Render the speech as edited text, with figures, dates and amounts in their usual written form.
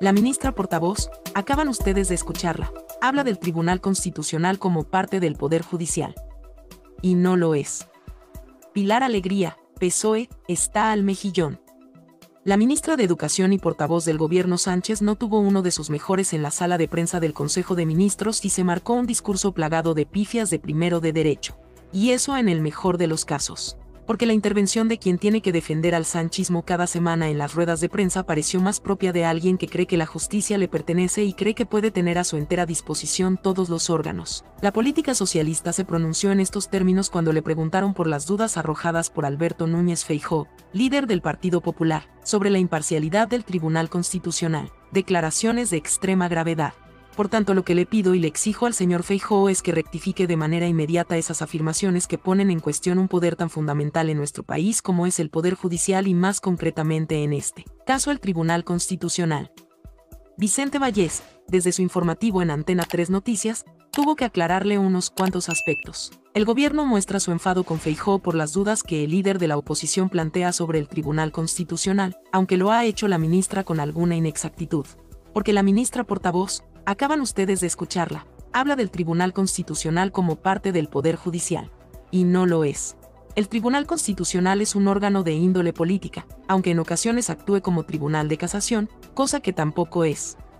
La ministra portavoz, acaban ustedes de escucharla, habla del Tribunal Constitucional como parte del Poder Judicial. Y no lo es. Pilar Alegría, PSOE, está al mejillón. La ministra de Educación y portavoz del gobierno Sánchez no tuvo uno de sus mejores en la sala de prensa del Consejo de Ministros y se marcó un discurso plagado de pifias de primero de derecho. Y eso en el mejor de los casos. Porque la intervención de quien tiene que defender al sanchismo cada semana en las ruedas de prensa pareció más propia de alguien que cree que la justicia le pertenece y cree que puede tener a su entera disposición todos los órganos. La política socialista se pronunció en estos términos cuando le preguntaron por las dudas arrojadas por Alberto Núñez Feijóo, líder del Partido Popular, sobre la imparcialidad del Tribunal Constitucional. Declaraciones de extrema gravedad. Por tanto, lo que le pido y le exijo al señor Feijóo es que rectifique de manera inmediata esas afirmaciones que ponen en cuestión un poder tan fundamental en nuestro país como es el Poder Judicial y más concretamente en este caso el Tribunal Constitucional. Vicente Vallés, desde su informativo en Antena 3 Noticias, tuvo que aclararle unos cuantos aspectos. El gobierno muestra su enfado con Feijóo por las dudas que el líder de la oposición plantea sobre el Tribunal Constitucional, aunque lo ha hecho la ministra con alguna inexactitud. Porque la ministra portavoz, acaban ustedes de escucharla, habla del Tribunal Constitucional como parte del Poder Judicial. Y no lo es. El Tribunal Constitucional es un órgano de índole política, aunque en ocasiones actúe como tribunal de casación, cosa que tampoco es.